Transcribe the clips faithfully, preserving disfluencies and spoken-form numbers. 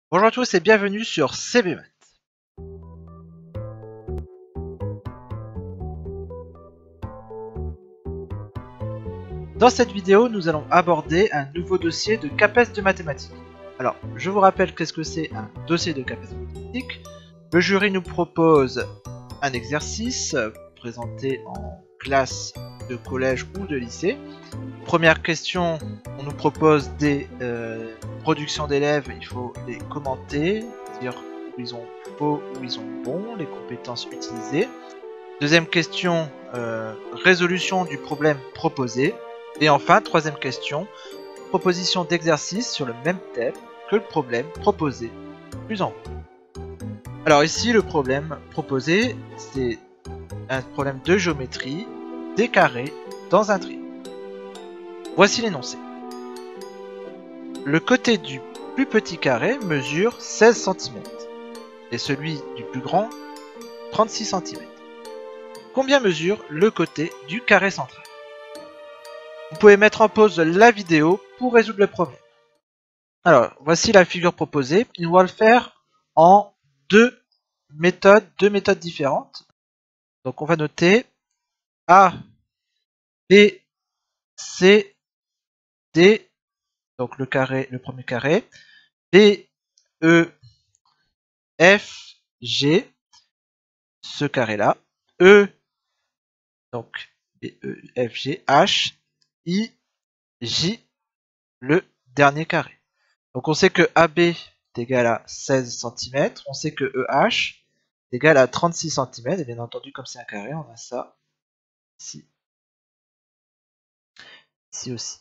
Bonjour à tous et bienvenue sur C B Math. Dans cette vidéo, nous allons aborder un nouveau dossier de CAPES de mathématiques. Alors, je vous rappelle qu'est-ce que c'est un dossier de CAPES de mathématiques. Le jury nous propose un exercice présenté en classe de collège ou de lycée. Première question, on nous propose des euh, productions d'élèves, il faut les commenter, dire où ils ont faux, où ils ont bon, les compétences utilisées. Deuxième question, euh, résolution du problème proposé. Et enfin, troisième question, proposition d'exercice sur le même thème que le problème proposé plus en haut. Alors ici, le problème proposé, c'est un problème de géométrie, des carrés dans un triangle. Voici l'énoncé. Le côté du plus petit carré mesure seize centimètres et celui du plus grand trente-six centimètres. Combien mesure le côté du carré central? Vous pouvez mettre en pause la vidéo pour résoudre le problème. Alors, voici la figure proposée. On va le faire en deux méthodes, deux méthodes différentes. Donc, on va noter A, B, C, D, donc le carré, le premier carré, B, E, F, G, ce carré-là, E, donc B, E, F, G, H, I, J, le dernier carré. Donc on sait que A B est égal à seize centimètres, on sait que E H est égal à trente-six centimètres, et bien entendu comme c'est un carré, on a ça ici, ici aussi.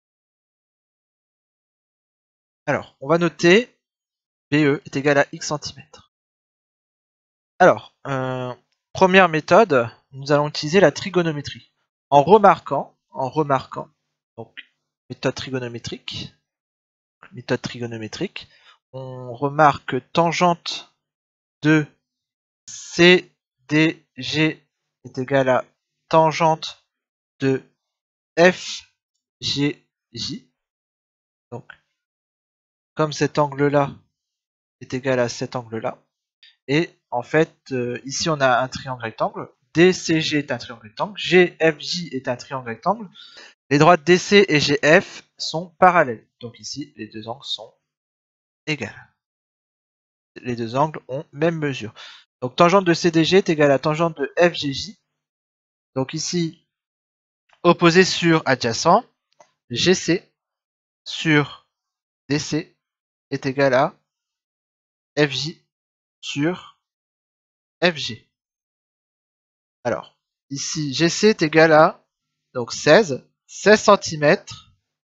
Alors, on va noter B E est égal à X centimètres. Alors, euh, première méthode, nous allons utiliser la trigonométrie. En remarquant, en remarquant, donc méthode trigonométrique, méthode trigonométrique, on remarque que tangente de C D G est égal à tangente de F G J. Donc, comme cet angle-là est égal à cet angle-là, et en fait, euh, ici on a un triangle rectangle, D C G est un triangle rectangle, G F J est un triangle rectangle, les droites D C et G F sont parallèles. Donc ici, les deux angles sont égaux. Les deux angles ont même mesure. Donc tangente de C D G est égale à tangente de F G J. Donc ici, opposé sur adjacent, G C sur D C est égal à F J sur F G. Alors, ici, G C est égal à donc seize, seize centimètres.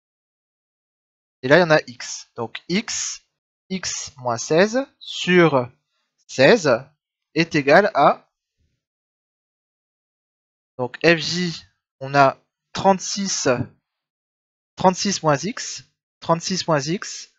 Et là, il y en a X. Donc, X, X moins seize sur seize est égal à, donc F J, on a trente-six, trente-six moins X, trente-six moins X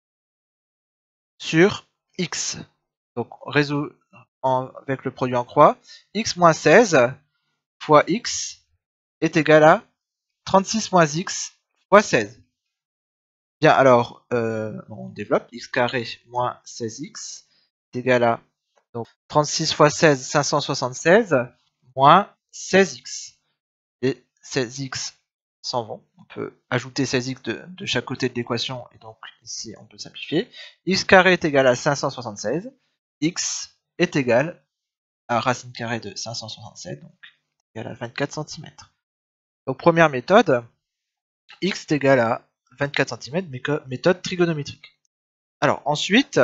sur X. Donc, on résout en, avec le produit en croix. X moins seize fois X est égal à trente-six moins X fois seize. Bien, alors, euh, on développe. X carré moins seize X est égal à donc, trente-six fois seize, cinq cent soixante-seize, moins seize X. Et seize X s'en vont. On peut ajouter seize X de, de chaque côté de l'équation, et donc ici on peut simplifier. X carré est égal à cinq cent soixante-seize. X est égal à racine carrée de cinq cent soixante-sept, donc égal à vingt-quatre centimètres. Donc première méthode, X est égal à vingt-quatre centimètres, méthode trigonométrique. Alors ensuite,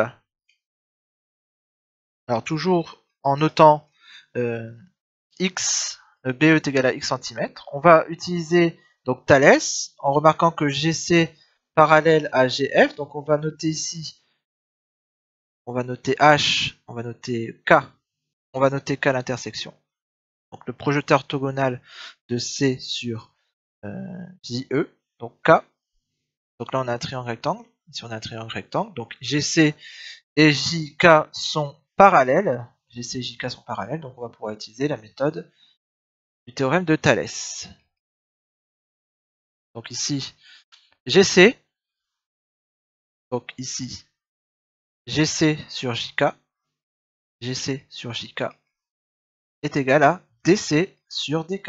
alors toujours en notant euh, X, euh, B E est égal à X centimètres, on va utiliser donc Thalès en remarquant que G C parallèle à G F, donc on va noter ici, on va noter H, on va noter K, on va noter K l'intersection. Donc le projeteur orthogonal de C sur euh, J E, donc K. Donc là on a un triangle rectangle, ici on a un triangle rectangle, donc G C et J K sont parallèles, G C et J K sont parallèles, donc on va pouvoir utiliser la méthode du théorème de Thalès. Donc ici, G C, donc ici, G C sur J K, G C sur J K est égal à D C sur D K.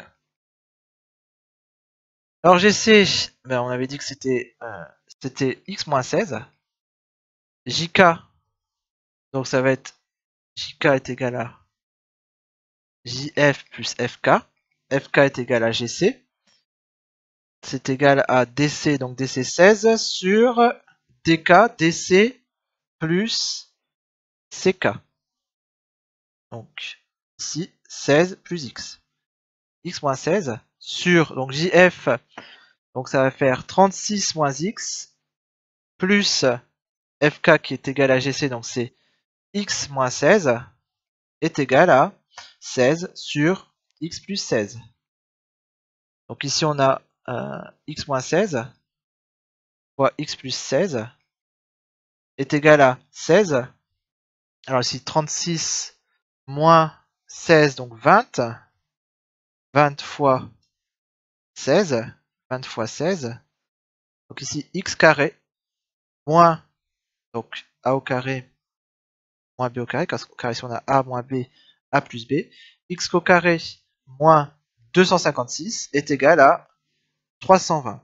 Alors G C, ben on avait dit que c'était euh, c'était X moins seize. J K, donc ça va être J K est égal à J F plus F K. F K est égal à G C. C'est égal à D C, donc D C seize sur D K, D C plus C K. Donc ici seize plus X. X moins seize sur donc J F, donc ça va faire trente-six moins X plus F K qui est égal à G C, donc c'est X moins seize est égal à seize sur X plus seize. Donc ici on a euh, X moins seize fois X plus seize est égal à seize. Alors ici trente-six moins seize, donc vingt. vingt fois seize. vingt fois seize. Donc ici X carré moins, donc A au carré moins B au carré, car au carré ici on a A moins B, A plus B. X au carré moins deux cent cinquante-six est égal à trois cent vingt.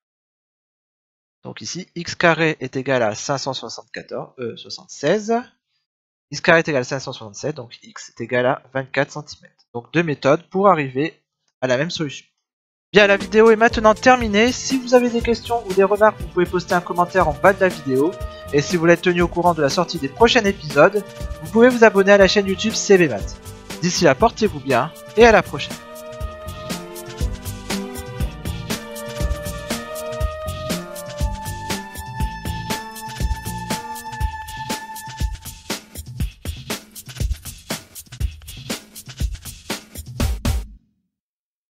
Donc ici, X carré est égal à cinq cent soixante-quatorze, euh, soixante-seize. X carré est égal à cinq cent soixante-sept, donc X est égal à vingt-quatre centimètres. Donc deux méthodes pour arriver à la même solution. Bien, la vidéo est maintenant terminée. Si vous avez des questions ou des remarques, vous pouvez poster un commentaire en bas de la vidéo. Et si vous voulez être tenu au courant de la sortie des prochains épisodes, vous pouvez vous abonner à la chaîne YouTube C B Math. D'ici là, portez-vous bien et à la prochaine.